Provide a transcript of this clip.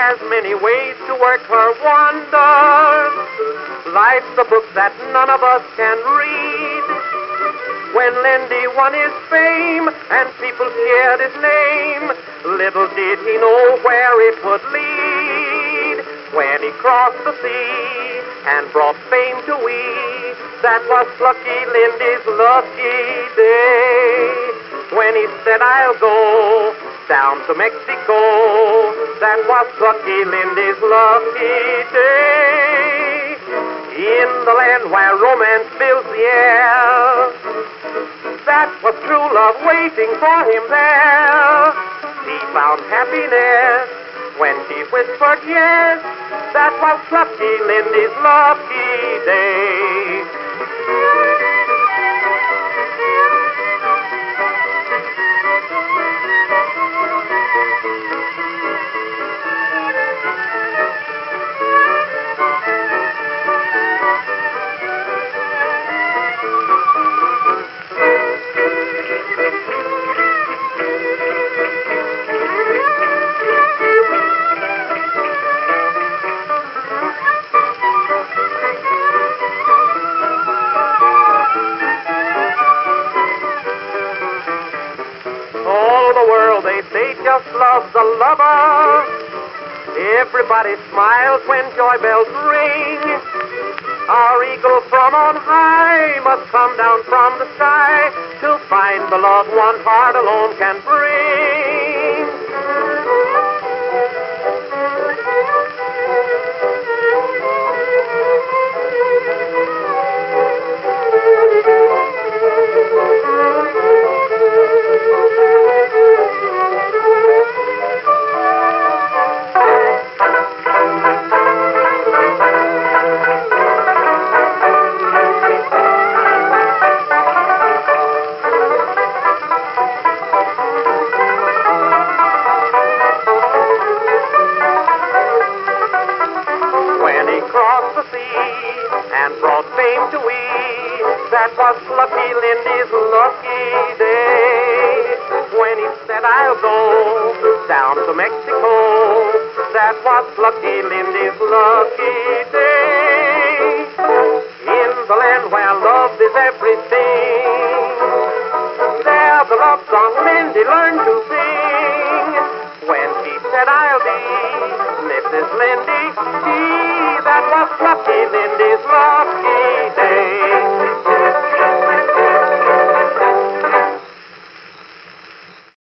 has many ways to work her wonders. Life's a book that none of us can read. When Lindy won his fame and people shared his name, little did he know where it would lead. When he crossed the sea and brought fame to we, that was Plucky Lindy's lucky day. When he said, I'll go down to Mexico, that was Plucky Lindy's lucky day. In the land where romance fills the air, that was true love waiting for him there. He found happiness when she whispered yes, that was Plucky Lindy's lucky day. They just love the lover. Everybody smiles when joy bells ring. Our eagle from on high must come down from the sky to find the love one heart alone can bring. That was Plucky Lindy's lucky day. When he said, I'll go down to Mexico, that was Plucky Lindy's lucky day. In the land where love is everything,